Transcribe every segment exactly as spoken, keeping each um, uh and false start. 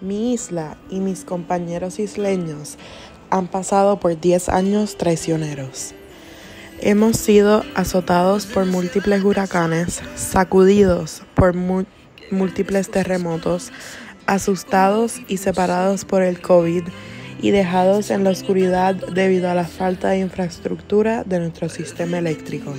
Mi isla y mis compañeros isleños han pasado por diez años traicioneros. Hemos sido azotados por múltiples huracanes, sacudidos por mu- múltiples terremotos, asustados y separados por el COVID y dejados en la oscuridad debido a la falta de infraestructura de nuestro sistema eléctrico.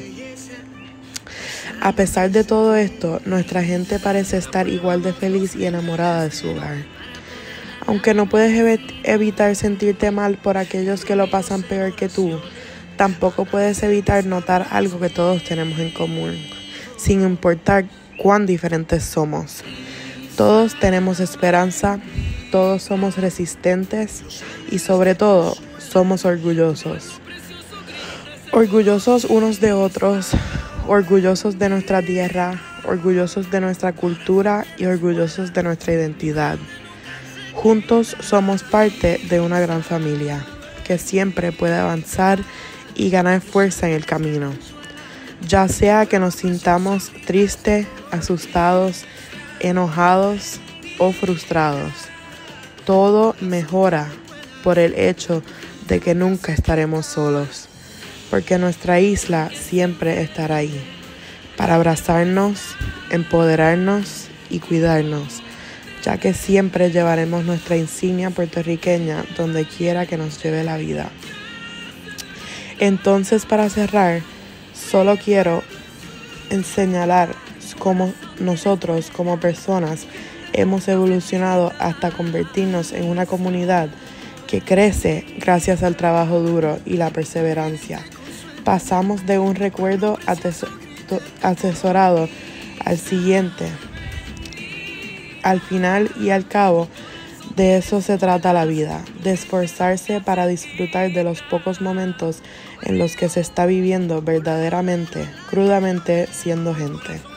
A pesar de todo esto, nuestra gente parece estar igual de feliz y enamorada de su hogar. Aunque no puedes ev- evitar sentirte mal por aquellos que lo pasan peor que tú, tampoco puedes evitar notar algo que todos tenemos en común, sin importar cuán diferentes somos. Todos tenemos esperanza, todos somos resistentes y sobre todo somos orgullosos. Orgullosos unos de otros, orgullosos de nuestra tierra, orgullosos de nuestra cultura y orgullosos de nuestra identidad. Juntos somos parte de una gran familia que siempre puede avanzar y ganar fuerza en el camino. Ya sea que nos sintamos tristes, asustados, enojados o frustrados, todo mejora por el hecho de que nunca estaremos solos, porque nuestra isla siempre estará ahí para abrazarnos, empoderarnos y cuidarnos, ya que siempre llevaremos nuestra insignia puertorriqueña donde quiera que nos lleve la vida. Entonces, para cerrar, solo quiero señalar cómo nosotros como personas hemos evolucionado hasta convertirnos en una comunidad que crece gracias al trabajo duro y la perseverancia. Pasamos de un recuerdo ateso- atesorado al siguiente. Al final y al cabo, de eso se trata la vida, de esforzarse para disfrutar de los pocos momentos en los que se está viviendo verdaderamente, crudamente siendo gente.